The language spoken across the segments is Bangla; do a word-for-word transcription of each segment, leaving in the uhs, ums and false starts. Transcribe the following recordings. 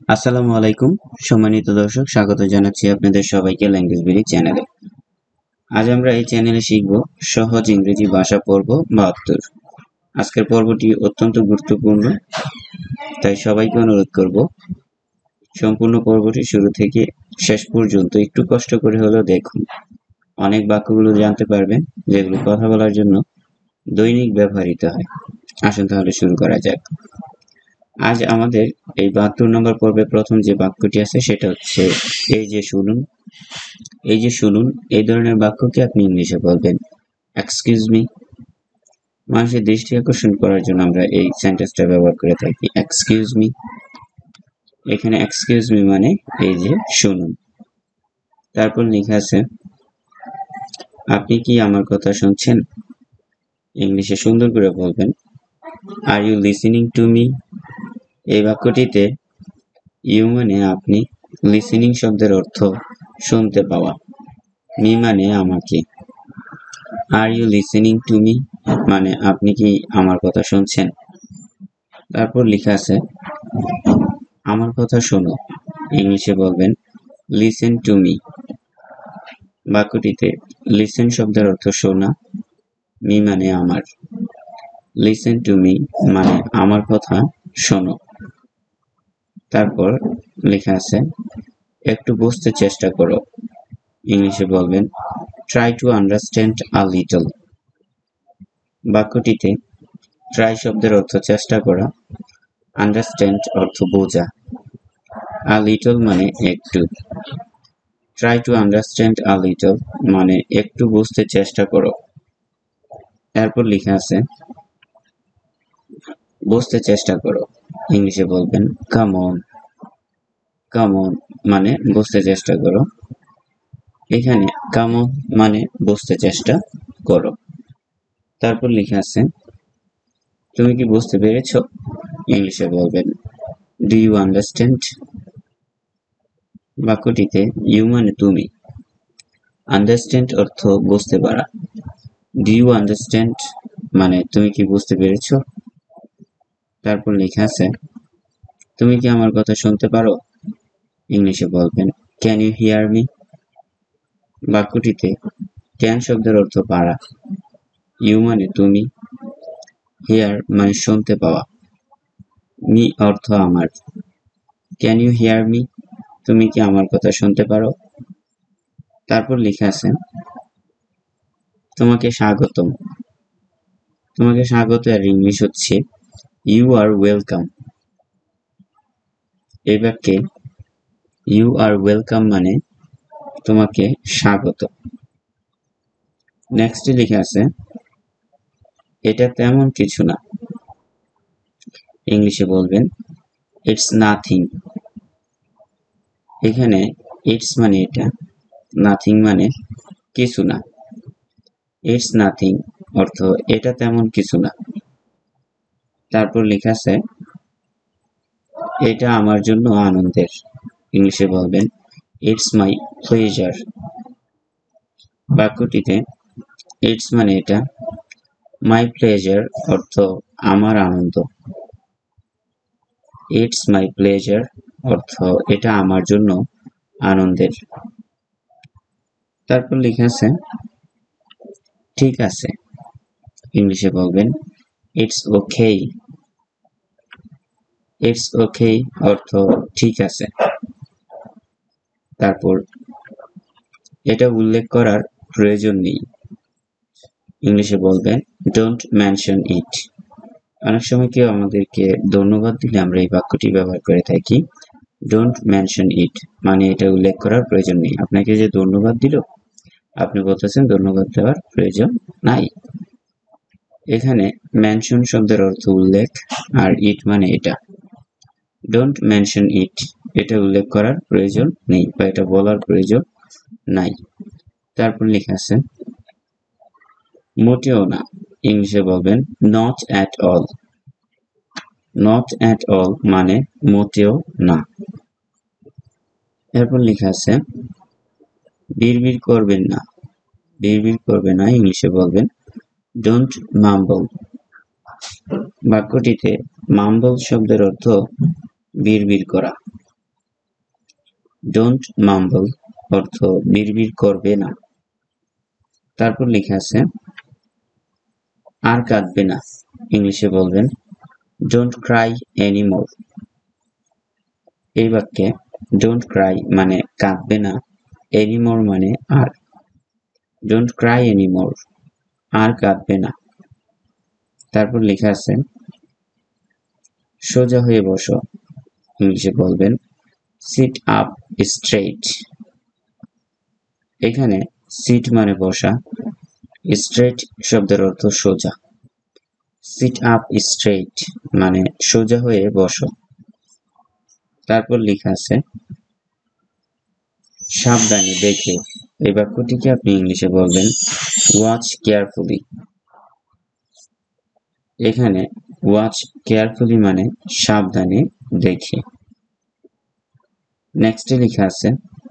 আসসালামু আলাইকুম সম্মানিত দর্শক, স্বাগত জানাচ্ছি আপনাদের সবাইকে ল্যাঙ্গুয়েজ বিডি চ্যানেলে। আজ আমরা এই চ্যানেলে শিখব সহজ ইংরেজি ভাষা পর্ব বাহাত্তর। আজকের পর্বটি অত্যন্ত গুরুত্বপূর্ণ, তাই সবাইকে অনুরোধ করব সম্পূর্ণ পর্বটি শুরু থেকে শেষ পর্যন্ত একটু কষ্ট করে হলেও দেখুন। অনেক বাক্যগুলো জানতে পারবেন যেগুলো কথা বলার জন্য দৈনিক ব্যবহৃত হয়। আসুন তাহলে শুরু করা যাক। আজ আমাদের এই বাহাত্তর নম্বর পর্বে প্রথম যে বাক্যটি আছে সেটা হচ্ছে এই যে শুনুন। এই যে শুনুন এই ধরনের বাক্যকে আপনি ইংলিশে বলবেন এক্সকিউজ মি। মানুষের দৃষ্টি আকর্ষণ করার জন্য আমরা এই সেন্টেন্সটা ব্যবহার করে থাকি এক্সকিউজ মি। এখানে এক্সকিউজ মি মানে এই যে শুনুন। তারপর লেখা আছে আপনি কি আমার কথা শুনছেন। ইংলিশে সুন্দর করে বলবেন are you listening to me. এই বাক্যটিতে ইউ মানে আপনি, লিসেনিং শব্দের অর্থ শুনতে পাওয়া, মি মানে আমাকে। Are you listening to me মানে আপনি কি আমার কথা শুনছেন। তারপর লেখা আছে আমার কথা শোনো। ইংলিশে বলবেন লিসেন টু মি। বাক্যটিতে লিসেন শব্দের অর্থ শোনা, মি মানে আমার, লিসেন টু মি মানে আমার কথা শোনো। তারপর লেখা আছে একটু বুঝতে চেষ্টা করো। ইংলিশে বলবেন try to understand a little. বাক্যটিতে ট্রাই শব্দের অর্থ চেষ্টা করা, আন্ডারস্ট্যান্ড অর্থ বোঝা, আ লিটল মানে একটু। Try to understand a little মানে একটু বুঝতে চেষ্টা করো। এরপর লেখা আছে বুঝতে চেষ্টা করো। ইংলিশে বলবেন কাম অন। কাম অন মানে বুঝতে চেষ্টা করো। এখানে কাম অন মানে বুঝতে চেষ্টা করো। তারপর লেখা আছে তুমি কি বুঝতে পেরেছো। ইংলিশে বলবেন ডু ইউ আন্ডারস্ট্যান্ড। বাক্যটিতে ইউ মানে তুমি, আন্ডারস্ট্যান্ড অর্থ বুঝতে পারা, ডু ইউ আন্ডারস্ট্যান্ড মানে তুমি কি বুঝতে পেরেছো। তারপর লেখা আছে তুমি কি আমার কথা শুনতে পারো। ইংলিশে বলবেন ক্যান ইউ হিয়ার মি। বাক্যটিতে ক্যান শব্দের অর্থ পারা, ইউ মানে তুমি, হিয়ার মানে শুনতে পাওয়া, মি অর্থ আমার। ক্যান ইউ হিয়ার মি তুমি কি আমার কথা শুনতে পারো। তারপর লেখা আছে তোমাকে স্বাগতম। তোমাকে স্বাগত এর ইংলিশ হচ্ছে ইউ আর ওয়েলকাম। এই বাক্যে ইউ আর ওয়েলকাম মানে তোমাকে স্বাগত। নেক্সটে লেখা আছে এটা তেমন কিছু না। ইংলিশে বলবেন ইটস নাথিং। এখানে ইটস মানে এটা, নাথিং মানে কিছু না। ইটস নাথিং অর্থ এটা তেমন কিছু না। তারপর লেখা আছে এটা আমার জন্য আনন্দের। ইংলিশে বলবেন ইটস মাই প্লেজার। বাক্যটিতে ইটস মানে এটা, মাই প্লেজার অর্থ আমার আনন্দ, ইটস মাই প্লেজার অর্থ এটা আমার জন্য আনন্দের। তারপর লেখা আছে ঠিক আছে। ইংলিশে বলবেন ইটস ওকে। ইটস ওকে অর্থ ঠিক আছে। তারপর এটা উল্লেখ করার প্রয়োজন নেই। ইংলিশে বলবেন ডোন্ট মেনশন ইট। অনেক সময় কেউ আমাদেরকে ধন্যবাদ দিলে আমরা এই বাক্যটি ব্যবহার করে থাকি ডোন্ট মেনশন ইট মানে এটা উল্লেখ করার প্রয়োজন নেই। আপনাকে যে ধন্যবাদ দিল আপনি বলতেছেন ধন্যবাদ দেওয়ার প্রয়োজন নাই। এখানে মেনশন শব্দের অর্থ উল্লেখ আর ইট মানে এটা। ডোন্ট মেনশন ইট এটা উল্লেখ করার প্রয়োজন নেই বা এটা বলার প্রয়োজন নাই। তারপর লেখা আছে মোটেও না। ইংলিশে বলবেন not at all. Not at all মানে মোটেও না। এরপর লেখা আছে বিড়বিড় করবেন না। বিড়বিড় করবে না। ইংলিশে বলবেন ডোন্ট মাম্বল। বাক্যটিতে মাম্বল শব্দের অর্থ বিড়বিড় করা, ডোন্ট মাম্বল অর্থ বিড়বিড় করবে না। তারপর লেখা আছে আর কাঁদবে না, ইংলিশে বলবেন ডোন্ট ক্রাই এনিমোর। এই বাক্যে ডোন্ট ক্রাই মানে কাঁদবে না, এনিমোর মানে আর। ডোন্ট ক্রাই এনিমোর, আর কাঁদবে না। তারপর লেখা আছে সোজা হয়ে বসো, ইংলিশে বলবেন সিট আপ স্ট্রেইট। এখানে সিট মানে বসা, স্ট্রেইট শব্দের অর্থ সোজা। সিট আপ স্ট্রেইট মানে সোজা হয়ে বসো। তারপর লেখা আছে সাবধানে দেখে, এই বাক্যটিকে আপনি ইংলিশে বলবেন ওয়াচ কেয়ারফুলি। এখানে ওয়াচ কেয়ারফুলি মানে সাবধানে দেখে। নেক্সটে লেখা আছে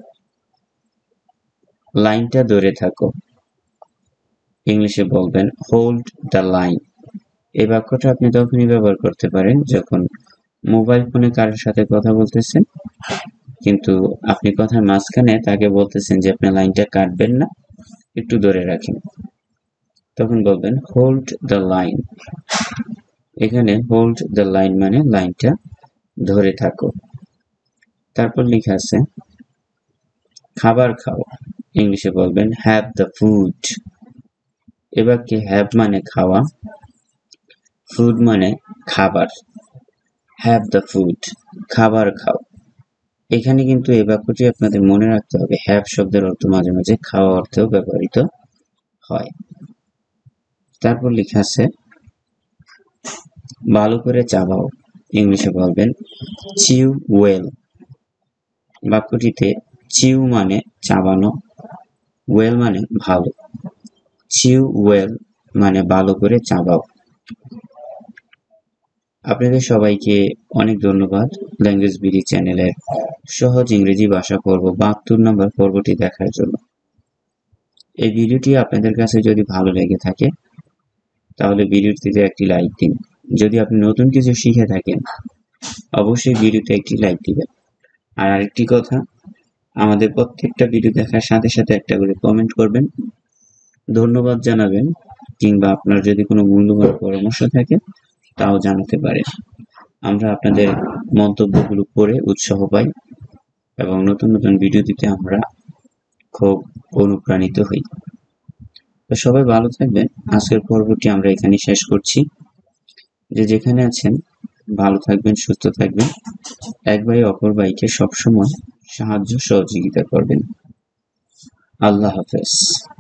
লাইনটা ধরে থাকো, ইংলিশে বলবেন হোল্ড দ্য লাইন। এই বাক্যটা আপনি তখনই ব্যবহার করতে পারেন যখন মোবাইল ফোনে কারোর সাথে কথা বলতেছেন, কিন্তু আপনি কথার মাঝখানে তাকে বলতেছেন যে আপনি লাইনটা কাটবেন না, একটু ধরে রাখেন, তখন বলবেন হোল্ড দ্য লাইন। এখানে হোল্ড দ্য লাইন মানে লাইনটা ধরে থাকো। তারপর লেখা আছে খাবার খাও, ইংলিশে বলবেন হ্যাভ দ্য ফুড। এবার কি হ্যাভ মানে খাওয়া, ফুড মানে খাবার। হ্যাভ দ্য ফুড, খাবার খাও। এখানে কিন্তু এই বাক্যটি আপনাদের মনে রাখতে হবে, হ্যাভ শব্দের অর্থ মাঝে মাঝে খাওয়া অর্থেও ব্যবহৃত হয়। তারপর লেখা আছে ভালো করে চাবাও, ইংলিশে বলবেন চিউ ওয়েল। বাক্যটিতে চিউ মানে চাবানো, ওয়েল মানে ভালো। চিউ ওয়েল মানে ভালো করে চাবাও। আপনাদের সবাইকে অনেক ধন্যবাদ ল্যাঙ্গুয়েজ বিডি চ্যানেলের সহজ ইংরেজি ভাষা পর্ব বাহাত্তর নম্বর পর্বটি দেখার জন্য। এই ভিডিওটি আপনাদের কাছে যদি ভালো লেগে থাকে তাহলে ভিডিওটিতে একটি লাইক দিন। যদি আপনি নতুন কিছু শিখে থাকেন অবশ্যই ভিডিওতে একটি লাইক দিবেন। আর আরেকটি কথা, আমাদের প্রত্যেকটা ভিডিও দেখার সাথে সাথে একটা করে কমেন্ট করবেন, ধন্যবাদ জানাবেন, কিংবা আপনার যদি কোনো মূল্যবান পরামর্শ থাকে তাও জানাতে পারেন। আমরা আপনাদের মন্তব্যগুলো পড়ে উৎসাহ পাই এবং নতুন নতুন ভিডিও দিতে আমরা খুব অনুপ্রাণিত হই। তো সবাই ভালো থাকবেন। আজকের পর্বটি আমরা এখানে শেষ করছি। যে যেখানে আছেন ভালো থাকবেন, সুস্থ থাকবেন, এক ভাই অপর ভাইকে সবসময় সাহায্য সহযোগিতা করবেন। আল্লাহ হাফেজ।